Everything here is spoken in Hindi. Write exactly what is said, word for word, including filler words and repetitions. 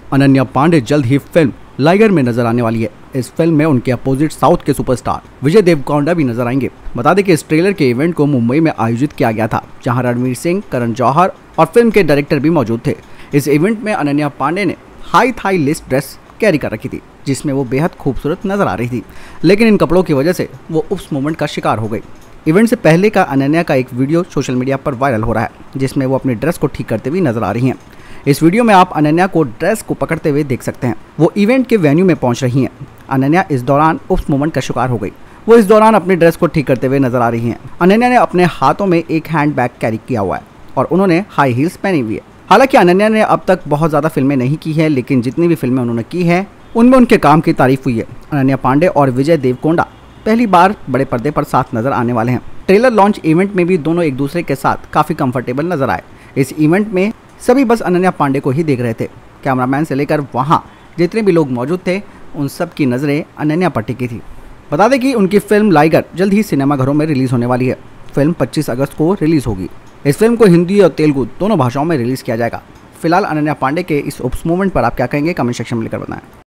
अनन्या पांडे जल्द ही फिल्म लाइगर में नजर आने वाली है। इस फिल्म में उनके अपोजिट साउथ के सुपरस्टार विजय देवकोंडा भी नजर आएंगे। बता दें कि इस ट्रेलर के इवेंट को मुंबई में आयोजित किया गया था, जहां रणवीर सिंह, करण जौहर और फिल्म के डायरेक्टर भी मौजूद थे। इस इवेंट में अनन्या पांडे ने high thigh lace dress carry कर रखी थी, जिसमें वो बेहद खूबसूरत नजर आ रही थी, लेकिन इन कपड़ों की वजह से वो उस मोमेंट का शिकार हो गई। इवेंट से पहले का अनन्या का एक वीडियो सोशल मीडिया पर वायरल हो रहा है, जिसमें वो अपनी ड्रेस को ठीक करते हुए नजर आ रही हैं। इस वीडियो में आप अनन्या को ड्रेस को पकड़ते हुए देख सकते हैं। वो इवेंट के वेन्यू में पहुंच रही हैं। अनन्या इस दौरान उस मोमेंट का शिकार हो गई। वो इस दौरान अपनी ड्रेस को ठीक करते हुए नजर आ रही हैं। अनन्या ने अपने हाथों में एक हैंड बैग कैरी किया हुआ है और उन्होंने हाई हील्स पहनी हुई है। हालांकि अनन्या ने अब तक बहुत ज़्यादा फिल्में नहीं की है, लेकिन जितनी भी फिल्में उन्होंने की है उनमें उनके काम की तारीफ हुई है। अनन्या पांडे और विजय देवकोंडा पहली बार बड़े पर्दे पर साथ नजर आने वाले हैं। ट्रेलर लॉन्च इवेंट में भी दोनों एक दूसरे के साथ काफ़ी कंफर्टेबल नजर आए। इस इवेंट में सभी बस अनन्या पांडे को ही देख रहे थे। कैमरामैन से लेकर वहाँ जितने भी लोग मौजूद थे, उन सब की नज़रें अनन्या पर टिकी थी। बता दें कि उनकी फिल्म लाइगर जल्द ही सिनेमाघरों में रिलीज़ होने वाली है। फिल्म पच्चीस अगस्त को रिलीज़ होगी। इस फिल्म को हिंदी और तेलुगु दोनों भाषाओं में रिलीज़ किया जाएगा। फिलहाल अनन्या पांडे के इस उप्स मूवमेंट पर आप क्या कहेंगे, कमेंट सेक्शन में लिखकर बताएं।